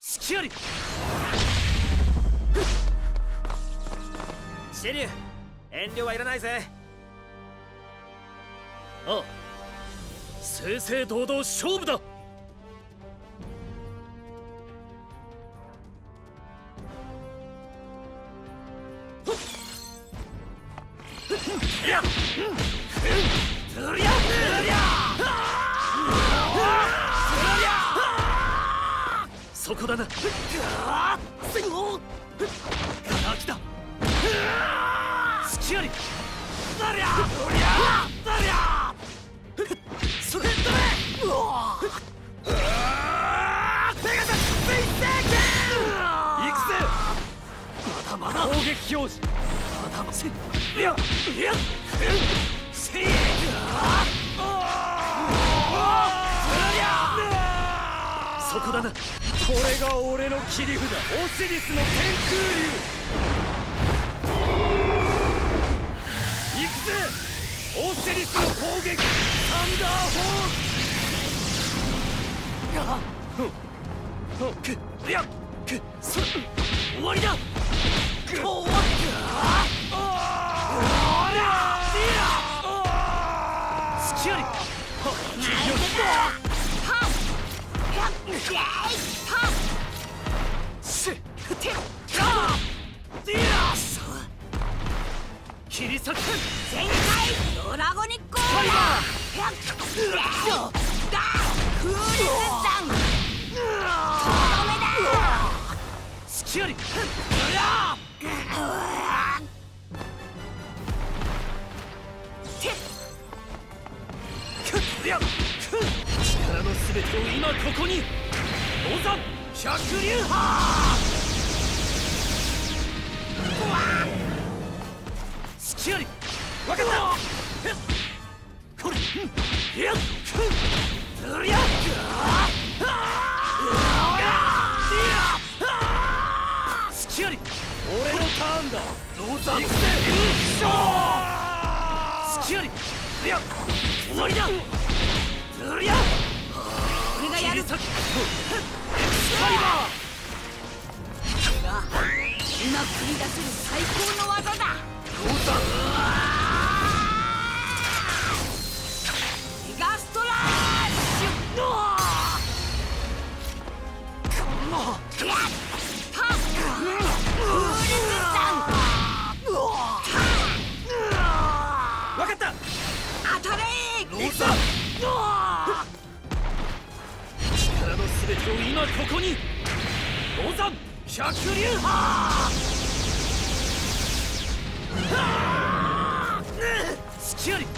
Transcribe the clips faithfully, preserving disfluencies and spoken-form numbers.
隙あり。シリュウ、遠慮はいらないぜ。ああ、正々堂々勝負だ。そこだな。隙あり。そこへ飛べ。行くぜ。まだまだ攻撃表示。まだませ。いやいやせいや。そこだな。これが俺の切り札、オシリスの天空竜。行くぜ、オシリスの攻撃、サンダーホーク。いやくそ終わりだ。終わった隙あり。切り裂く全開ドラゴニックオーバー。クーリスさんとどめだ。隙あり。力のすべてを今ここに。五山百竜派。隙あり。分かった。これいやうりゃ隙あり。俺のターンだ。ロザン行くぜ。隙あり。いや終わりだ。うりゃ俺がやる。スカリバー。これが今繰り出せる最高の技だ。ロザンギガストラッシュ。このやったフーリスさん。分かった。当たれロザン。力のすべてを今ここに。ロザン百竜派。隙あり。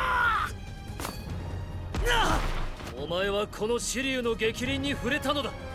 お前はこのシリュウの逆鱗に触れたのだ。